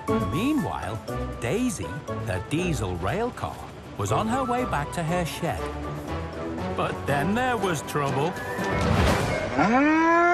Meanwhile, Daisy, the diesel rail car, was on her way back to her shed. But then there was trouble.